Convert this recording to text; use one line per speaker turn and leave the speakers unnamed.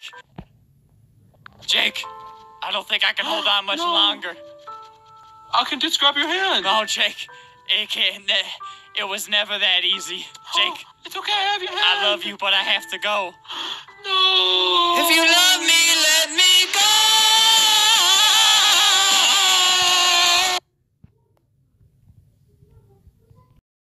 Jake, I don't think I can hold on much longer.
I can just grab your hand.
No, Jake, it was never that easy. Jake,
it's okay, I have your hand.
I love you, but I have to go.
No.
If you love me,